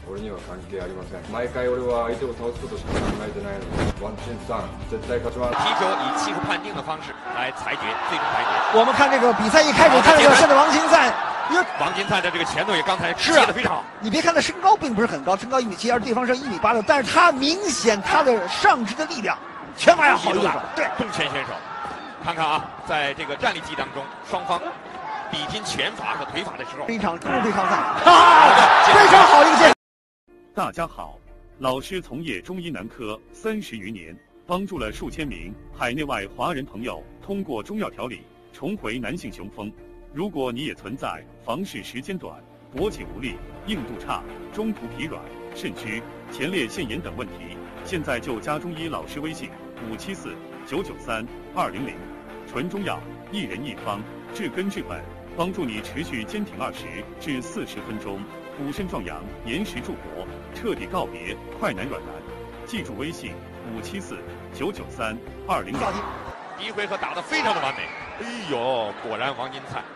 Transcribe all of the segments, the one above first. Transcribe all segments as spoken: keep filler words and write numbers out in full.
俺には関係ありません。毎回俺は相手を倒すことしか考えてないので、ワンチンさん絶対勝ちます。 踢球以技术判定的方式来裁决，最终裁决。 我们看这个比赛一开始看这个现在王金灿。 王金灿的这个前腿刚才接的非常好。 你别看他身高并不是很高，身高一米七，而对方是一米八六，但是他明显他的上肢的力量拳法要好一点。对， 重拳选手，看看啊，在这个站立技当中，双方比拼拳法和腿法的时候， 非常中日对抗赛，啊，非常好一个剑。 大家好，老师从业中医男科三十余年，帮助了数千名海内外华人朋友通过中药调理重回男性雄风。 如果你也存在房事时间短、勃起无力、硬度差、中途疲软、肾虚、前列腺炎等问题，现在就加中医老师微信五七四九九三二零零，纯中药，一人一方，治根治本，帮助你持续坚挺二十至四十分钟，补肾壮阳、延时助勃，彻底告别快男软男。记住微信五七四九九三二零零。 第一回合打得非常的完美，哎呦，果然王金灿。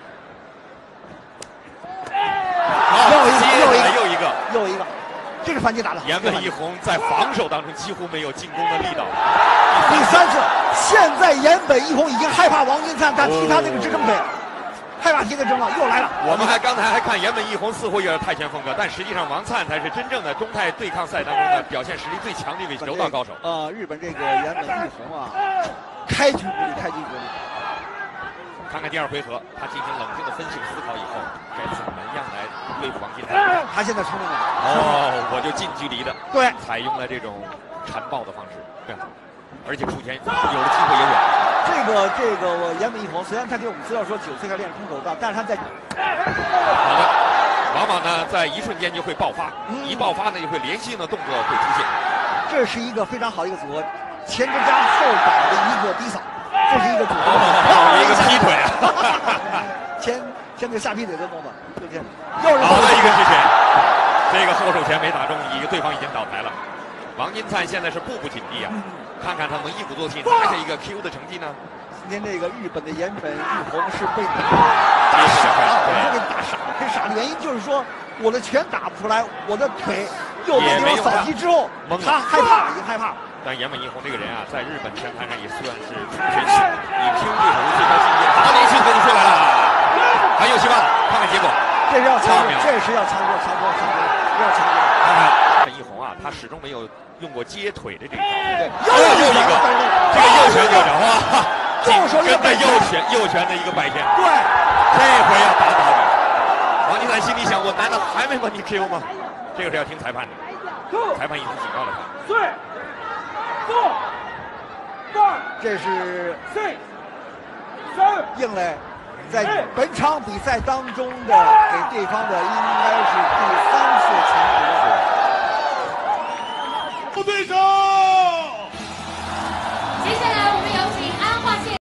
又一个，又一个， 又一个， 又一个，这个反击打的。 岩本一红在防守当中几乎没有进攻的力道。 第三次，现在岩本一红已经害怕王金灿，他踢他那个支撑腿，害怕踢的正了，又来了。 我们还刚才还看岩本一红似乎有点泰拳风格，但实际上王灿才是真正的中泰对抗赛当中的表现实力最强的一位柔道高手。 呃，日本这个岩本一红啊，开局不利，开局不利。 看看第二回合，他进行冷静的分析思考以后，该怎么样来对付王金灿？ 他现在聪明了。 哦，我就近距离的， 对， 采用了这种缠抱的方式，更好，而且出拳有了机会也远。 这个这个我岩本一红，虽然他给我们资料说九岁开始练空手道，但是他在好的，往往呢在一瞬间就会爆发，嗯、一爆发呢就会连续性的动作会出现。 这是一个非常好的一个组合，前肢加后摆的一个低扫。 这是一个主动， 哦、一个劈腿啊， 前前腿下劈腿的动作，对不对？ 又是好的一个直拳，这个后手拳没打中，一个对方已经倒台了。王金灿现在是步步紧逼啊，嗯、看看他能一鼓作气拿下一个 Q 的成绩呢？ 今天这个日本的岩本一红是被打傻了，我说给打傻了，这傻的原因就是说我的拳打不出来，我的腿右边地方扫击之后，他害怕了，已经害怕了。 但岩本一红这个人啊，在日本拳坛上也算是出拳秀，以拼对手的最高境界。好，连续跟你出来了，还有希望，看看结果。 这是要操作，这是要操作，操作，操作，要操作。 看看本一红啊，他始终没有用过接腿的这一招。 对， 又有一个，这个右拳就着哇， 右手跟着右拳，右拳的一个摆拳。 对， 这回要打倒你。王金灿心里想，我难道还没把你 K O 吗？这个是要听裁判的，裁判已经警告了他。 对。 这是应磊在本场比赛当中的给对方的应该是第三次强敌。 对手。